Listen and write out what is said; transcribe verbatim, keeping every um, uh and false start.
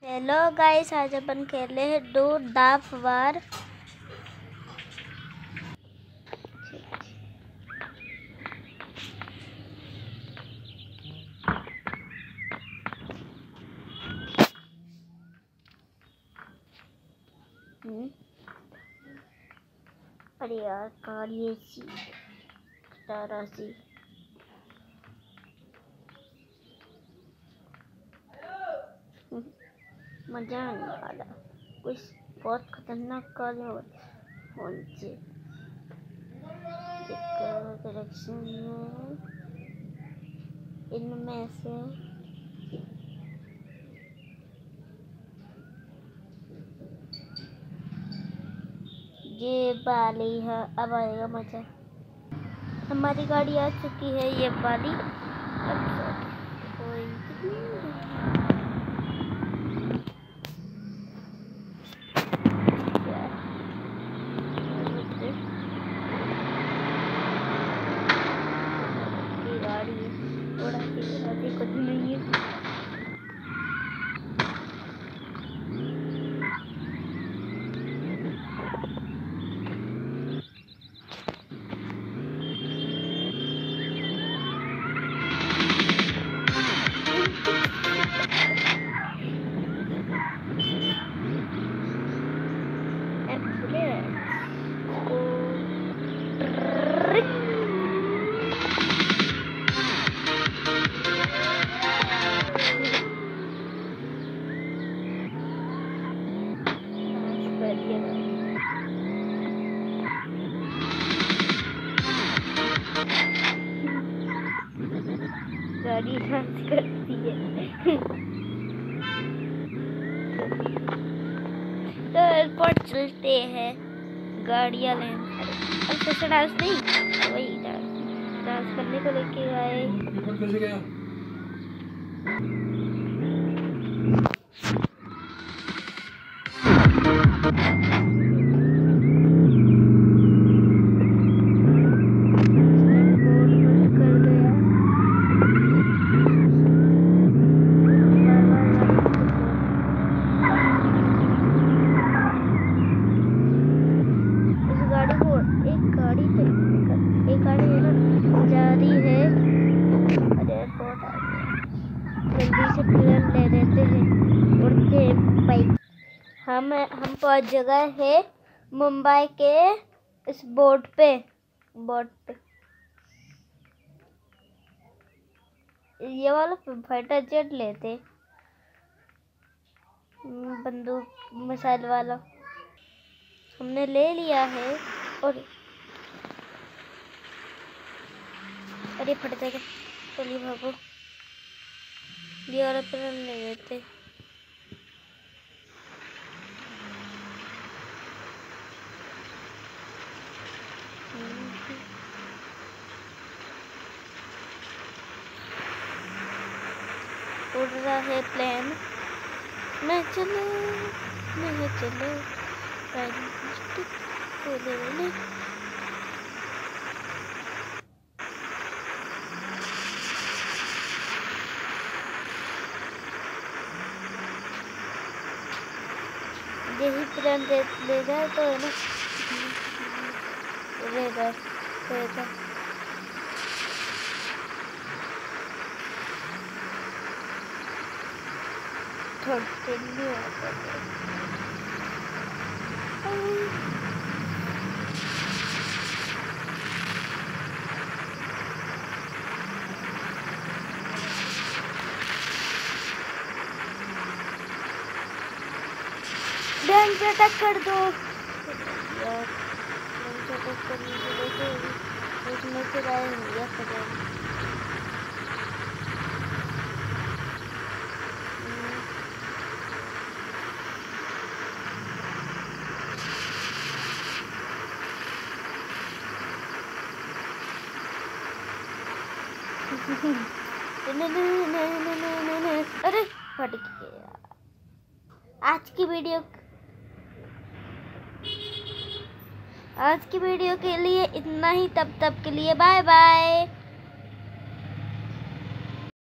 Hello guys, आज अपन खेले हैं डू डाफ वार। अरे यार कार ये सी तारा सी मजा आने वाला। कुछ बहुत खतरनाक कार होने करेक्शन में इनमें से ये वाली है। अब आएगा मजा। हमारी गाड़ी आ चुकी है, ये वाली। गाड़ी उड़ाती कुछ नहीं है। गाड़ी डांस करती है। तो एयरपोर्ट चलते हैं, गाड़ियाँ लेने। अच्छा डांस नहीं, वही डांस डांस करने को लेके आए। जल्दी से प्लेन ले लेते हैं, उड़ते हैं बाइक। हम हम पहुंच जगह है मुंबई के इस बोर्ड पे बोर्ड पे ये वाला फाइटर जेट लेते, बंदूक मिसाइल वाला हमने ले लिया है। और अरे फट जाएगा, चलिए भागो। ये वाला प्लेन ले लेते। उड़ रहा है प्लेन। मैं चलो मैं चलो यही प्लेन दे ले जाए तो है ना। रेडर रेडर कंटिन्यू बैंक पे अटैक कर दो यार। बैंक पे अटैक करने के लिए तो उसमें से आए होंगे खबर। अरे फट गया। आज की वीडियो आज की वीडियो के लिए इतना ही। तब तक के लिए बाय बाय।